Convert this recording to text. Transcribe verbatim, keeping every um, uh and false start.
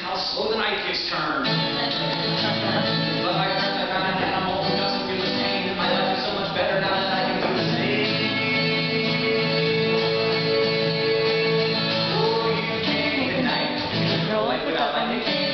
how slow the night takes turn. But my friends, I found an animal who doesn't feel the pain. My life is so much better now that I can do the same. Oh, you came at night. Like without my nickname.